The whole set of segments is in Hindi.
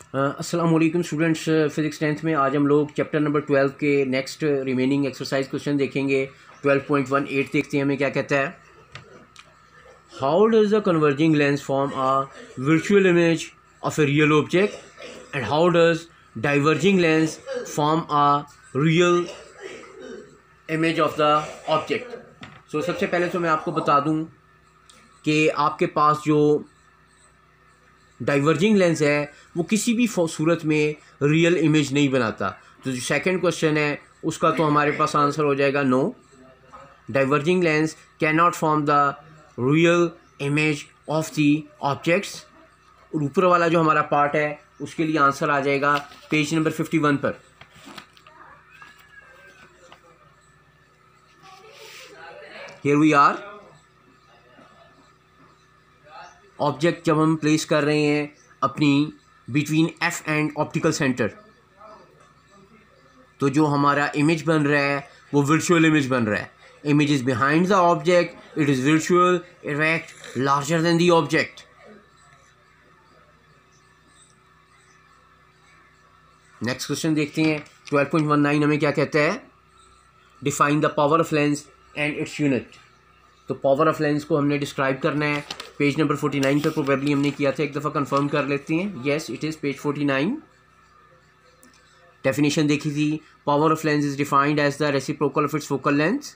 अस्सलाम वालेकुम स्टूडेंट्स। फिज़िक्स 10th में आज हम लोग चैप्टर नंबर 12 के नेक्स्ट रिमेनिंग एक्सरसाइज क्वेश्चन देखेंगे। 12.18 देखते हैं हमें क्या कहता है। How does the converging lens form a virtual image of a real object and how does diverging lens form a real image of the object. So सबसे पहले तो मैं आपको बता दूं कि आपके पास जो डाइवर्जिंग लेंस है वो किसी भी सूरत में रियल इमेज नहीं बनाता। तो जो सेकंड क्वेश्चन है उसका तो हमारे पास आंसर हो जाएगा no, diverging lens can not form the real image of the objects. और ऊपर वाला जो हमारा पार्ट है उसके लिए आंसर आ जाएगा पेज नंबर 51 पर। Here we are. ऑब्जेक्ट जब हम प्लेस कर रहे हैं अपनी between F and optical centre, तो जो हमारा इमेज बन रहा है वो वर्चुअल इमेज बन रहा है। Image is behind the object, it is virtual, erect, larger than the object. Next question देखते हैं। 12.19 हमें क्या कहता है। Define the power of lens and its unit. तो पावर ऑफ लेंस को हमने डिस्क्राइब करना है। पेज नंबर 49 पर प्रोबेबली हमने किया था, एक दफ़ा कंफर्म कर लेते हैं। Yes, it is page 49। Definition देखी थी। Power of lens is defined as the reciprocal of its focal length,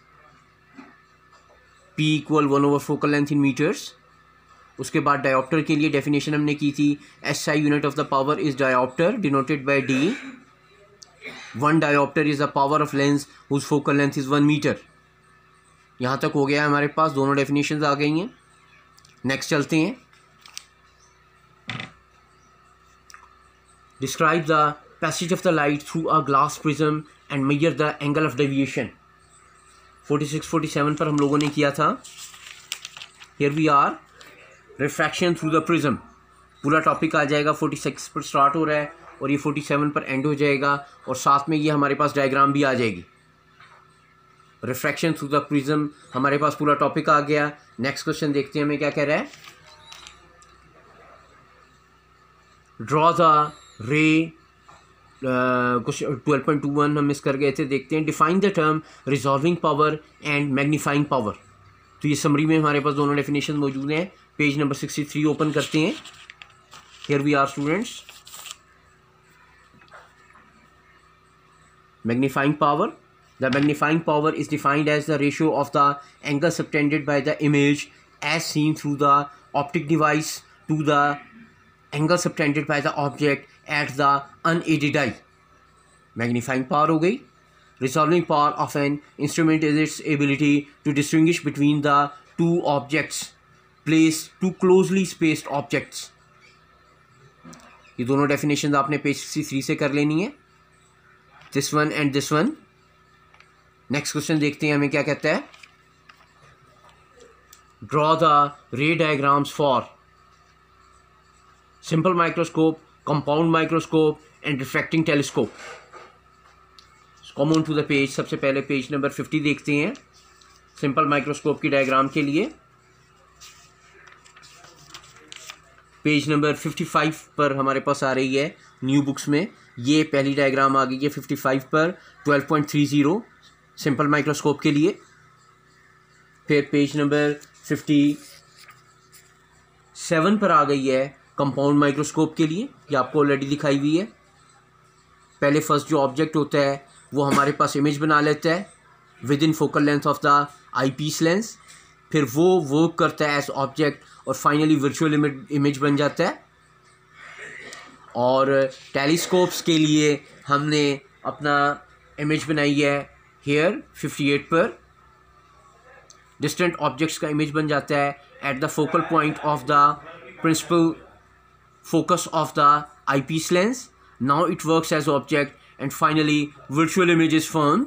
P = 1/4 focal length in metres. उसके बाद डायोप्टर के लिए डेफिनेशन हमने की थी। SI unit of the power is dioptre denoted by D। 1 dioptre is the power of lens whose focal length is 1 metre. यहाँ तक हो गया है हमारे पास, दोनों डेफिनेशंस आ गई हैं। नेक्स्ट चलते हैं। Describe the passage of the light through a glass prism and measure the angle of deviation. 46-47 पर हम लोगों ने किया था। Here we are. Refraction through the prism पूरा टॉपिक आ जाएगा। 46 पर स्टार्ट हो रहा है और ये 47 पर एंड हो जाएगा, और साथ में ये हमारे पास डायग्राम भी आ जाएगी। रिफ्रैक्शन थ्रू द प्रिज्म हमारे पास पूरा टॉपिक आ गया। नेक्स्ट क्वेश्चन देखते हैं हमें क्या कह रहा है। ड्रॉ द रे। कुछ 12.21 हम मिस कर गए थे, देखते हैं। Define the term resolving power and magnifying power. तो ये समरी में हमारे पास दोनों डेफिनेशन मौजूद हैं। पेज नंबर 63 ओपन करते हैं। Here we are students. Magnifying power, the magnifying power is defined as the ratio of the angle subtended by the image as seen through the optic device to the angle subtended by the object at the unaided eye। magnifying power हो गई। resolving power of an instrument is its ability to distinguish between the two objects, place two closely spaced objects। ये दोनों डेफिनेशन आपने पेज 63 से कर लेनी है, this one and this one। Next question देखते हैं हमें क्या कहता है। Draw the ray diagrams for simple microscope, compound microscope and refracting telescope. Come on to the page. सबसे पहले पेज नंबर 50 देखते हैं सिंपल माइक्रोस्कोप की डायग्राम के लिए। पेज नंबर 55 पर हमारे पास आ रही है न्यू बुक्स में। ये पहली डायग्राम आ गई है 55 पर 12.30 सिंपल माइक्रोस्कोप के लिए। फिर पेज नंबर 57 पर आ गई है कंपाउंड माइक्रोस्कोप के लिए। ये आपको ऑलरेडी दिखाई हुई है। पहले फर्स्ट जो ऑब्जेक्ट होता है वो हमारे पास इमेज बना लेता है within focal length of the eyepiece lens. फिर वो वर्क करता है एज ऑब्जेक्ट और फाइनली वर्चुअल इमेज बन जाता है। और टेलीस्कोप्स के लिए हमने अपना इमेज बनाई है हेयर 58 पर। डिस्टेंट ऑब्जेक्ट्स का इमेज बन जाता है at the focal point of the principal focus of the eyepiece lens. Now it works as object and finally virtual image is formed.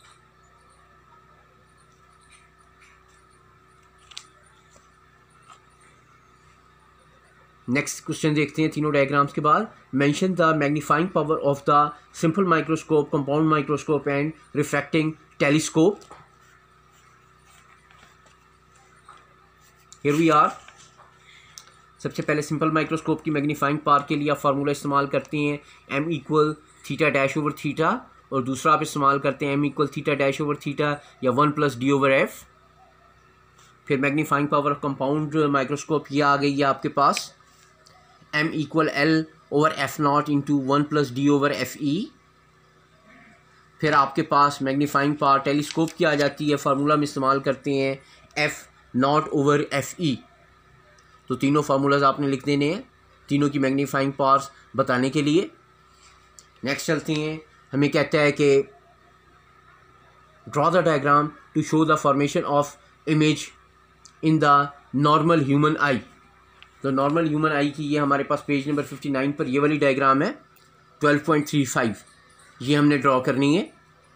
Next question देखते हैं तीनों डायग्राम्स के बाद। Mention the magnifying power of the simple microscope, compound microscope and refracting telescope. Here we are. सबसे पहले सिंपल माइक्रोस्कोप की मैग्नीफाइंग पावर के लिए आप फार्मूला इस्तेमाल करते हैं m equal theta dash over theta, और दूसरा आप इस्तेमाल करते हैं m equal theta dash over theta या 1 प्लस डी ओवर एफ। फिर magnifying power of compound microscope ये आ गई है आपके पास m equal l over F naught into 1 plus D over F E. फिर आपके पास मैग्नीफाइंग पावर टेलीस्कोप की आ जाती है, फार्मूला में इस्तेमाल करते हैं F naught over F E. तो तीनों फार्मूलाज आपने लिख देने हैं तीनों की मैग्नीफाइंग पावर्स बताने के लिए। नेक्स्ट चलते हैं, हमें कहता है कि draw the diagram to show the formation of image in the normal human eye. तो नॉर्मल ह्यूमन आई की ये हमारे पास पेज नंबर 59 पर ये वाली डायग्राम है 12.35, ये हमने ड्रॉ करनी है।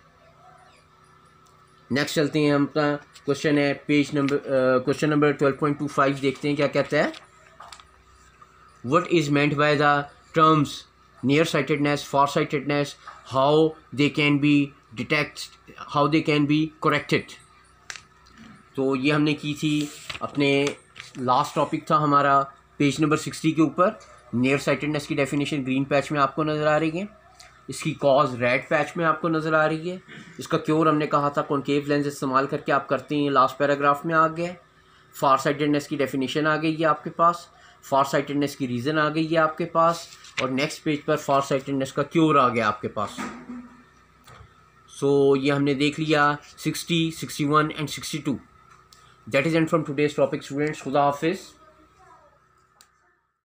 नेक्स्ट चलते हैं, हम अपना क्वेश्चन है क्वेश्चन नंबर 12.25 देखते हैं क्या कहता है। What is meant by the terms near sightedness, far sightedness, how they can be corrected. तो ये हमने की थी, अपने लास्ट टॉपिक था हमारा पेज नंबर 60 के ऊपर। नियर साइटेडनेस की डेफिनेशन ग्रीन पैच में आपको नज़र आ रही है, इसकी कॉज रेड पैच में आपको नज़र आ रही है, इसका क्योर हमने कहा था कॉनकेव लेंस इस्तेमाल करके आप करते हैं, लास्ट पैराग्राफ में आ गए। फार साइटेडनेस की डेफिनेशन आ गई है आपके पास, फार साइटेडनेस की रीज़न आ गई है आपके पास, और नेक्स्ट पेज पर फार साइटेडनेस का क्योर आ गया आपके पास। सो ये हमने देख लिया 60, 61 and 62। That is end from today's topic students. खुदा हाफिज़।